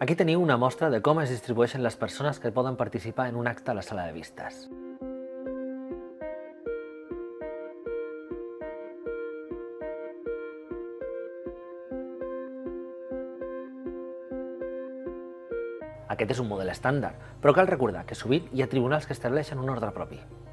Aquí teniu una mostra de com es distribueixen les persones que poden participar en un acte a la sala de vistes. Aquest és un model estàndard, però cal recordar que sovint hi ha tribunals que estableixen un ordre propi.